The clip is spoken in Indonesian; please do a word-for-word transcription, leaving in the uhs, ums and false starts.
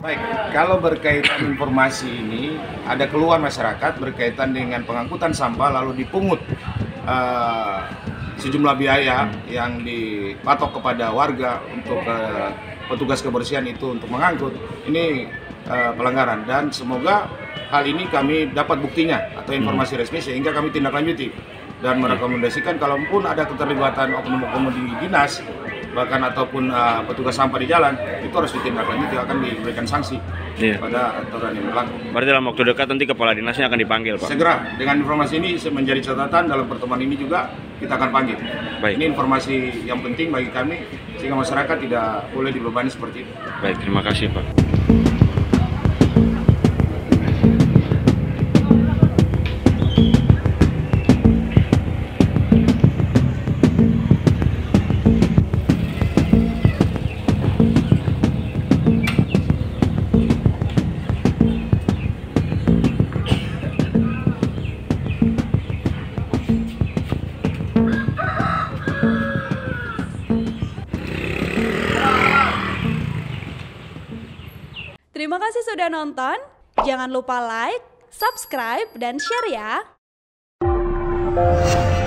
Baik, kalau berkaitan informasi ini, ada keluhan masyarakat berkaitan dengan pengangkutan sampah lalu dipungut uh, sejumlah biaya yang dipatok kepada warga untuk uh, petugas kebersihan itu untuk mengangkut. Ini uh, pelanggaran dan semoga hal ini kami dapat buktinya atau informasi resmi sehingga kami tindak lanjuti dan merekomendasikan kalaupun ada keterlibatan oknum-oknum di dinas bahkan ataupun uh, petugas sampah di jalan itu harus ditindaklanjuti, akan diberikan sanksi iya. pada aturan yang berlaku. Berarti dalam waktu dekat nanti kepala dinasnya akan dipanggil, Pak? Segera, dengan informasi ini menjadi catatan dalam pertemuan ini juga kita akan panggil. Baik. Ini informasi yang penting bagi kami sehingga masyarakat tidak boleh dibebani seperti itu. Baik, terima kasih, Pak. Terima kasih sudah nonton. Jangan lupa like, subscribe, dan share ya.